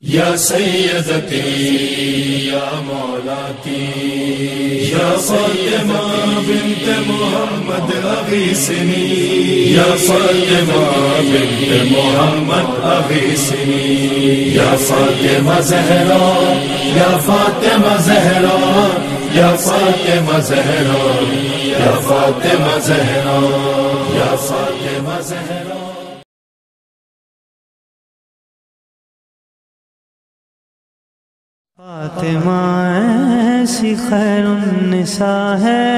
یا سیدتی یا مولاتی یا فاطمہ بنت محمد اغیثنی یا فاطمہ بنت محمد اغیثنی یا فاطمہ زہرا یا فاطمہ زہرا یا فاطمہ زہرا یا فاطمہ زہرا یا فاطمہ زہرا. فاطمہ ایسی خیر النساء ہے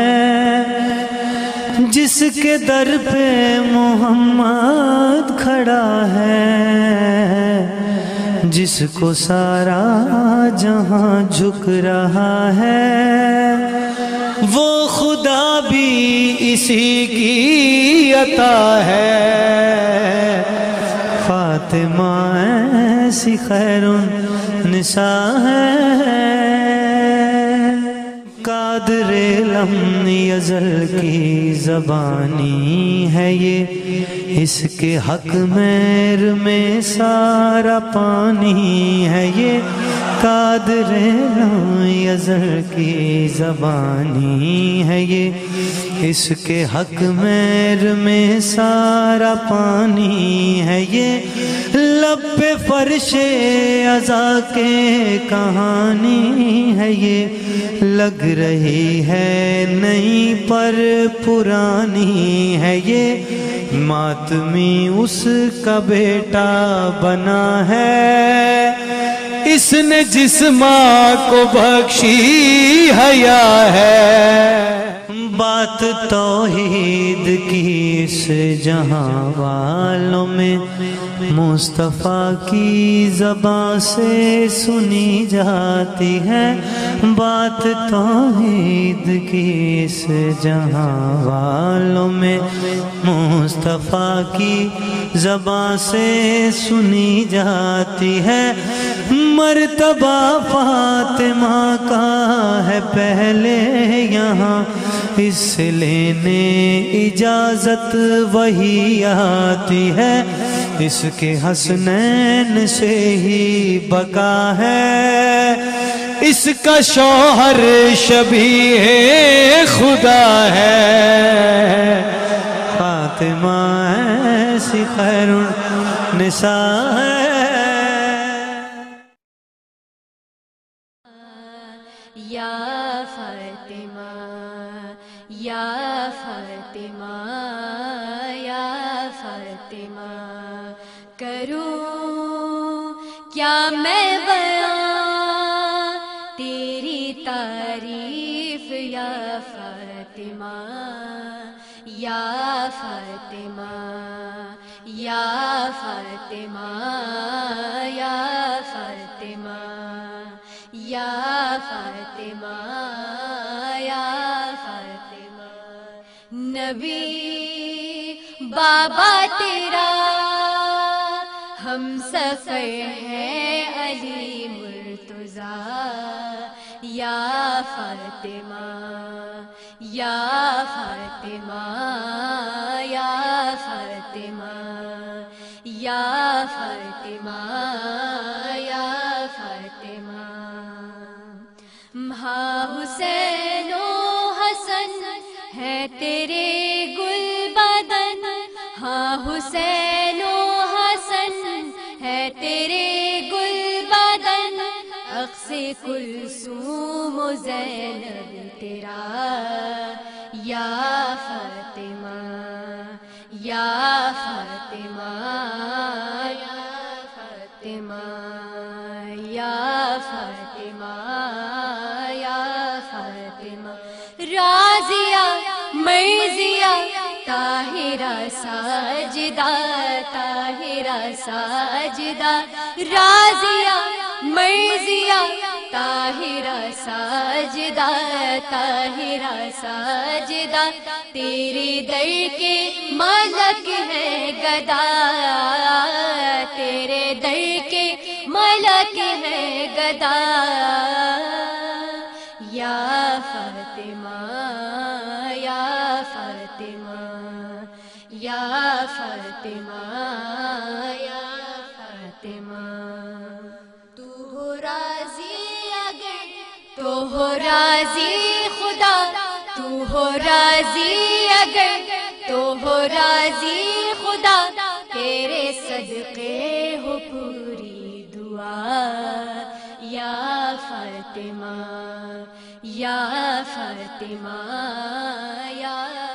جس کے در پہ محمد کھڑا ہے، جس کو سارا جہاں جھک رہا ہے، وہ خدا بھی اسی کی عطا ہے. فاطمہ ایسی خیر النساء ہے، قادر لم یزل کی زبانی ہے یہ، اس کے حق میر میں سارا پانی ہے یہ. قادر لم یزل کی زبانی ہے یہ، اس کے حق میر میں سارا پانی ہے یہ. لب پہ فرش عزا کے کہانی ہے یہ، لگ رہی ہے نئی پر پرانی ہے یہ. ماتمی اس کا بیٹا بنا ہے، اس نے جس ماں کو بخشی حیا ہے. بات توحید کی اس جہاں والوں میں مصطفیٰ کی زبان سے سنی جاتی ہے. بات توحید کی اس جہاں والوں میں مصطفیٰ کی زبان سے سنی جاتی ہے. مرتبہ فاطمہ کا ہے پہلے یہاں، اس سے لینے اجازت وہی آتی ہے. اس کے حسنین سے ہی بقا ہے، اس کا شوہر شبیہ خدا ہے. فاطمہ ایسی خیر النساء ہے. یا فاطمہ یا فاطمہ یا فاطمہ، کروں کیا میں بیان تیری تعریف یا فاطمہ یا فاطمہ یا فاطمہ یا فاطمہ یا فاطمہ یا فاطمہ. نبی بابا تیرا ہم سفر ہے علی مرتضیٰ یا فاطمہ یا فاطمہ یا فاطمہ یا فاطمہ یا فاطمہ. ہاں حسین و حسن ہے تیرے گل بدن، ہاں حسین و حسن ہے تیرے گل بدن. اقص کلثوم و زینب تیرا یا فاطمہ یا فاطمہ یا فاطمہ یا فاطمہ یا فاطمہ. راضیہ مرضیہ طاہرہ ساجدہ طاہرہ ساجدہ، راضیہ مرضیہ طاہرہ ساجدہ طاہرہ ساجدہ. تیرے در کے ملک ہے گدا، تیرے در کے ملک ہے گدا. یا فاطمہ یا فاطمہ یا فاطمہ یا فاطمہ. تو تو ہو راضی خدا، تو ہو راضی اگر، تو ہو راضی خدا، تیرے صدقے ہو پوری دعا یا فاطمہ، یا فاطمہ، یا